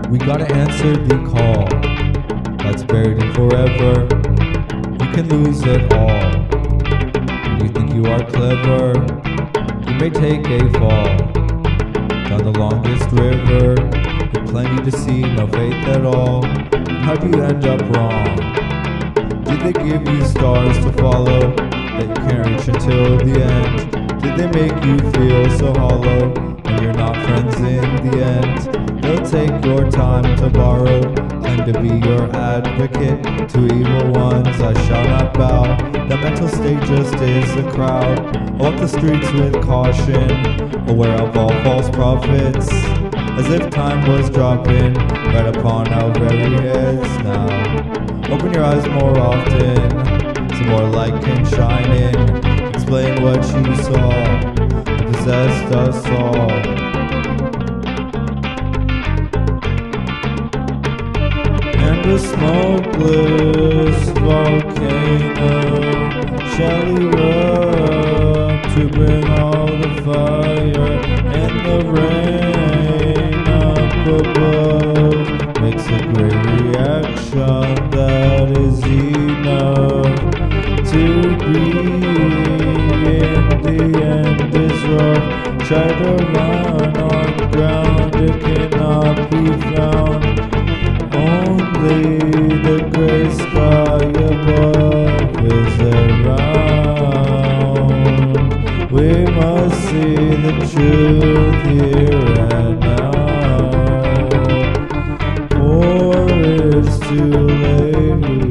We gotta answer the call that's buried in forever. You can lose it all. When you think you are clever, you may take a fall down the longest river. With plenty to see, no faith at all. How do you end up wrong? Did they give you stars to follow that you can't reach until the end? Did they make you feel so hollow when you're not friends in the end? They'll take your time to borrow, claim to be your advocate. To evil ones I shall not bow. That mental state just is a crowd. I'll walk the streets with caution, aware of all false prophets, as if time was dropping right upon our very heads now. Open your eyes more often, some more light can shine in. Explain what you saw, it possessed us all. And a smokeless volcano shall erupt to bring all the fire, and the rain up above makes a great reaction that is enough to breathe. In the end is rough. Try to run on ground, it cannot be found. Only the gray sky above is around. We must see the truth here and now, for it's too late.